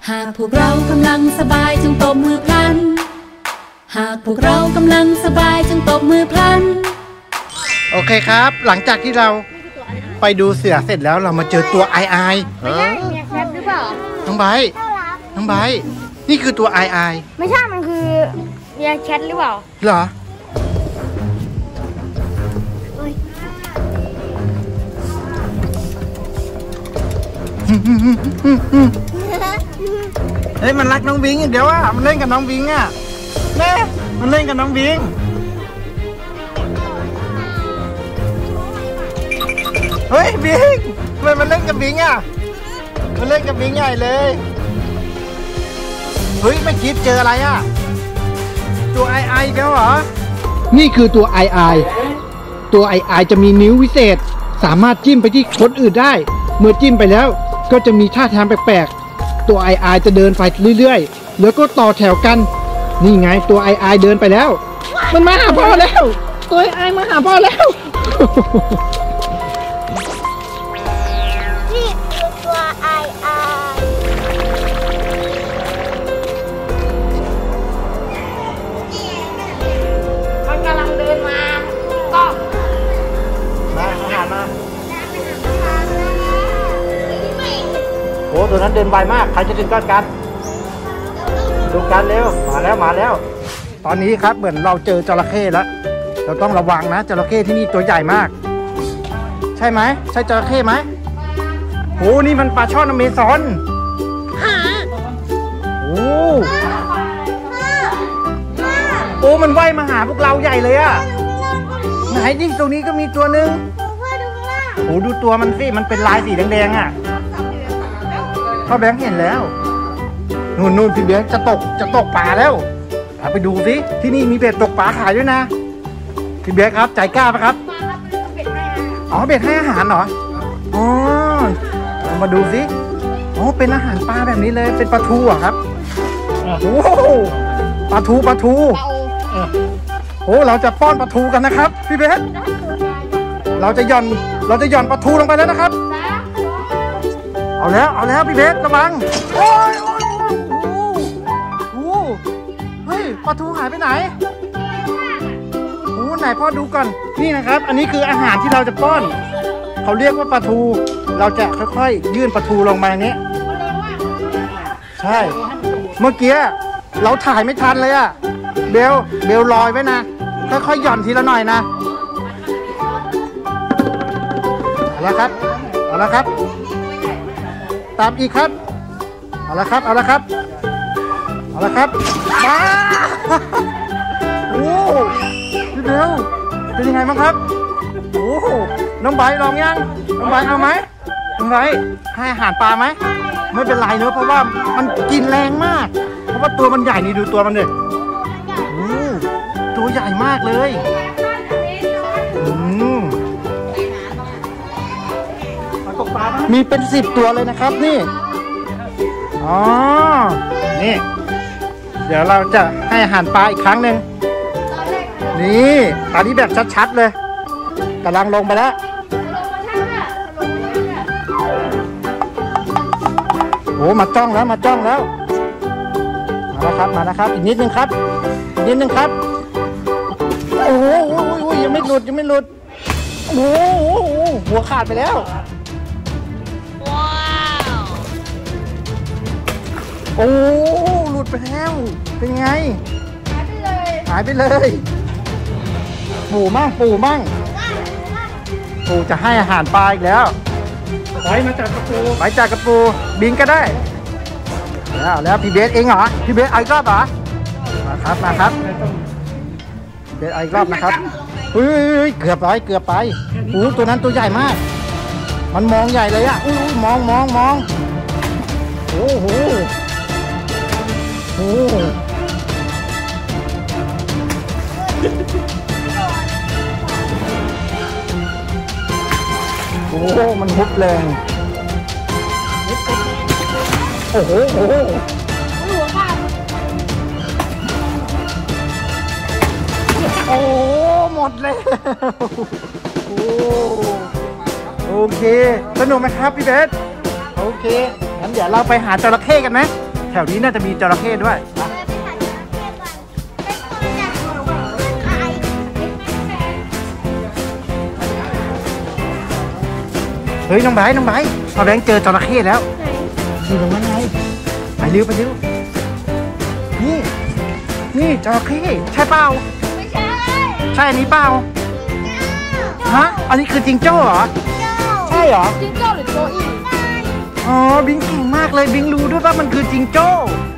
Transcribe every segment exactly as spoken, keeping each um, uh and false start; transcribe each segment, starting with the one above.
หากพวกเรากำลังสบายจงตบมือพลันหากพวกเรากำลังสบายจงตบมือพลันโอเคครับหลังจากที่เราไปดูเสือเสร็จแล้วเรามาเจอตัวไอไอไม่ใช่เมียแคทหรือเปล่าน้องไบร์ทน้องไบร์ทนี่คือตัวไอไอไม่ใช่มันคือเมียแคทหรือเปล่าเหรอเฮ้ยมันรักน้องบิงเดี๋ยวอ่ะมันเล่นกับน้องบิงอ่ะแม่มันเล่นกับน้องบิงเฮ้ยบิงทำไมมันเล่นกับบิงอ่ะมันเล่นกับบิงใหญ่เลยเฮ้ยไม่คิดเจออะไรอ่ะตัวไอไอแล้วเหรอนี่คือตัวไอไอตัวไอไอจะมีนิ้ววิเศษสามารถจิ้มไปที่คนอื่นได้เมื่อจิ้มไปแล้วก็จะมีท่าทางแปลกๆตัวไอไอจะเดินไปเรื่อยๆแล้วก็ต่อแถวกันนี่ไงตัวไอไอเดินไปแล้วมันมาหาพ่อแล้วตัวไอไอมาหาพ่อแล้วนี่คือตัวไอไอมันกำลังเดินมาก็มาอาหารมาโอ้ตัวนั้นเดินไวมากใครจะถึงก่อนกันดูกันเร็วมาแล้วมาแล้วตอนนี้ครับเหมือนเราเจอจระเข้แล้วเราต้องระวังนะจระเข้ที่นี่ตัวใหญ่มากใช่ไหมใช่จระเข้ไหมโอ้นี่มันปลาช่อนอเมซอนโอ้โอ้มันว่ายมาหาพวกเราใหญ่เลยอะไหนยิ่งตรงนี้ก็มีตัวหนึ่งโอ้ดูตัวมันสิมันเป็นลายสีแดงๆอะพ่อแบงค์เห็นแล้วนู่นนู่นพี่แบงค์จะตกจะตกปลาแล้วไปดูสิที่นี่มีเบ็ดตกปลาขายด้วยนะพี่แบงค์ครับใจกล้าไหมครับอ๋อเบ็ดให้อาหารเหรออ๋อมาดูสิอ๋อเป็นอาหารปลาแบบนี้เลยเป็นปลาทูอ่ะครับโอ้ปลาทูปลาทูโอ้เราจะป้อนปลาทูกันนะครับพี่แบงค์เราจะหย่อนเราจะหย่อนปลาทูลงไปแล้วนะครับเอาแล้วเอาแล้วพี่เบสระวังโอ้ยโอ้ยโอ้โหเฮ้ยปลาทูหายไปไหนโอ้ไหนพ่อดูก่อนนี่นะครับอันนี้คืออาหารที่เราจะป้อนเขาเรียกว่าปลาทูเราจะค่อยๆยื่นปลาทูลงไปอย่างนี้ใช่เมื่อกี้เราถ่ายไม่ทันเลยอะเบลเบลลอยไว้นะค่อยๆหย่อนทีละหน่อยนะเอาละครับเอาละครับตามอีกครับเอาละครับเอาละครับเอาละครับมาโอ้พี่เบลเป็นยังไงบ้างครับโอ้น้องใบลองยังน้องใบเอาไหมน้องใบให้อาหารปลาไหมไม่เป็นไรเนอะเพราะว่ามันกินแรงมากเพราะว่าตัวมันใหญ่นี่ดูตัวมันเลยโอ้ตัวใหญ่มากเลยอืมมีเป็นสิบตัวเลยนะครับนี่อ๋อนี่เดี๋ยวเราจะให้อาหารปลาอีกครั้งหนึ่งนี่ตอนนี้แบบชัดๆเลยกำลังลงไปแล้วโอ้มาจ้องแล้วมาจ้องแล้วมาแล้วครับมาแล้วครับอีกนิดนึงครับอีกนิดนึงครับโอ้โหยังไม่หลุดยังไม่หลุดโอ้โหหัวขาดไปแล้วโอ้หลุดไปแล้วเป็นไงหายไปเลยหายไปเลยปู่มั่งปู่มั่งปู่จะให้อาหารปลาอีกแล้วไปมาจากกระปูไปจากกระปูบินก็ได้แล้วแล้วพี่เบสเองเหรอพี่เบสเอาอีกรอบเหรอมาครับมาครับเบสเอาอีกรอบนะครับเฮ้ยเกือบไปเกือบไปโอ้ตัวนั้นตัวใหญ่มากมันมองใหญ่เลยอ่ะอู้มองมองมองโอ้โหโอ้โหมันฮุบแรงโอ้โหโอ้โหโอ้หมดเลยโอ้โอเคสนุกไหมครับพี่เบสโอเคงั้นเดี๋ยวเราไปหาจระเข้กันไหมแถวนี้น่าจะมีจระเข้ด้วยเฮ้ยน้องไบร์ทน้องไบร์ทพอแบงค์เจอจระเข้แล้วอยู่ตรงนั้นไงไปเร็วไปเร็วนี่นี่จระเข้ใช่เปล่าไม่ใช่ใช่อันนี้เปล่าฮะอันนี้คือจิงโจ้เหรอใช่เหรอจิงโจ้หรือโจอี้อ๋อบิงเก่งมากเลยบิงรู้ด้วยว่ามันคือจิงโจ้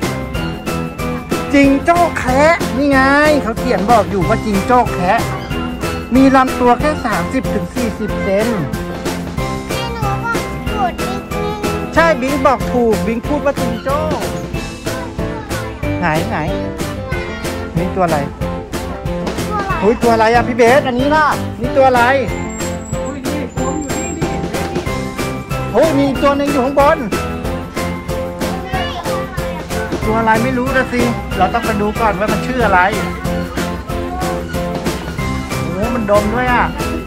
จิงโจ้แคะนี่ไงเขาเขียนบอกอยู่ว่าจิงโจ้แคะมีลำตัวแค่ สามสิบถึงสี่สิบ เซนใช่บิงบอกถูกบิงพูดว่าจิงโจ้ไหนไหนนี่ตัวอะไรอุ้ยตัวอะไรอะพี่เบสอันนี้ล่ะนี่ตัวอะไรโอ้ยมีตัวหนึ่งอยู่ข้างบนตัวอะไรไม่รู้นะสิเราต้องไปดูก่อนว่ามันชื่ออะไรโอ้มันดมด้วยอะ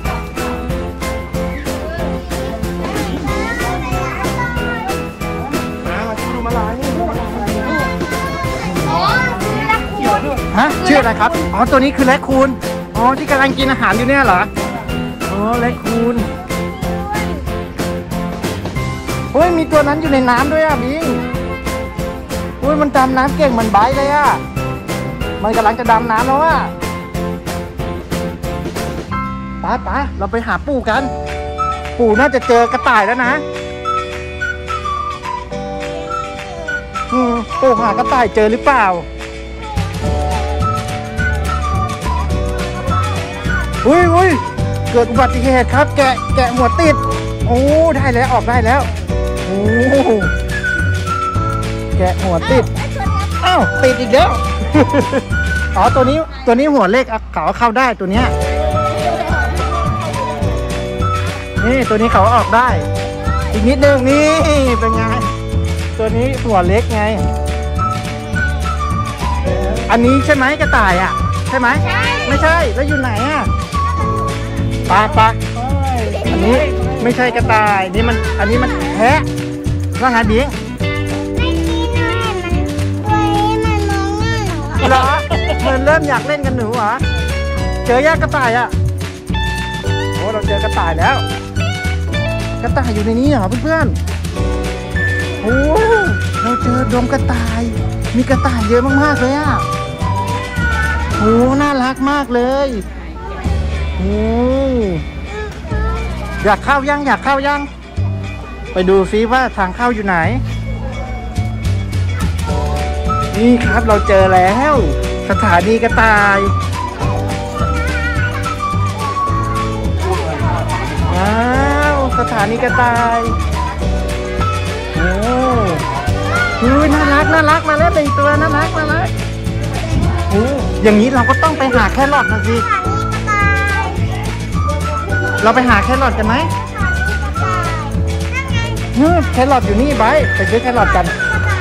ฮะชื่ออะไรครับอ๋อตัวนี้คือแรคคูนอ๋อที่กำลังกินอาหารอยู่เนี่ยเหรออ๋อแรคคูนเฮ้ยมีตัวนั้นอยู่ในน้ำด้วยอ่ะบิงเฮ้ยมันดำน้ำเก่งเหมือนไบร์ทเลยอ่ะมันกำลังจะดำน้ำแล้วอ่ะป้าป้าเราไปหาปู่กันปู่น่าจะเจอกระต่ายแล้วนะอืมปู่หากระต่ายเจอหรือเปล่าอุ้ยอุ้ยเกิดอุบัติเหตุครับแกะแกะหัวติดโอ้ได้แล้วออกได้แล้วโอ้แกะหัวติดอ้าวติดอีกแล้ว อ๋อตัวนี้ตัวนี้หัวเล็กเขาเข้าได้ตัวเนี้ยนี่ตัวนี้เขาออกได้อีกนิดนึงนี่เป็นไงตัวนี้หัวเล็กไงอันนี้ใช่ไหมกระต่ายอ่ะใช่ไหมไม่ใช่แล้วอยู่ไหนอ่ะปลาปลาอันนี้ไม่ใช่กระต่ายนี่มันอันนี้มันแพะว่าไงบิงเหรอมันเริ่มอยากเล่นกันหนูเหรอเจอยากระต่ายอ่ะโอ้เราเจอกระต่ายแล้วกระต่ายอยู่ในนี้เหรอเพื่อนๆโอ้เราเจอดงกระต่ายมีกระต่ายเยอะมากๆเลยอ่ะโอ้น่ารักมากเลยโอ้อยากเข้ายังอยากเข้ายังไปดูซิว่าทางเข้าอยู่ไหนนี่ครับเราเจอแล้วสถานีกระต่ายว้าวสถานีกระต่ายโอ้ยน่ารักน่ารักมาแล้วเป็นตัวน่ารักน่ารักโอ้อย่างนี้เราก็ต้องไปหาแครอทนะสิเราไปหาแครอทกันไหมแครอทอยู่นี่ไบร์ทไปซื้อแครอทกัน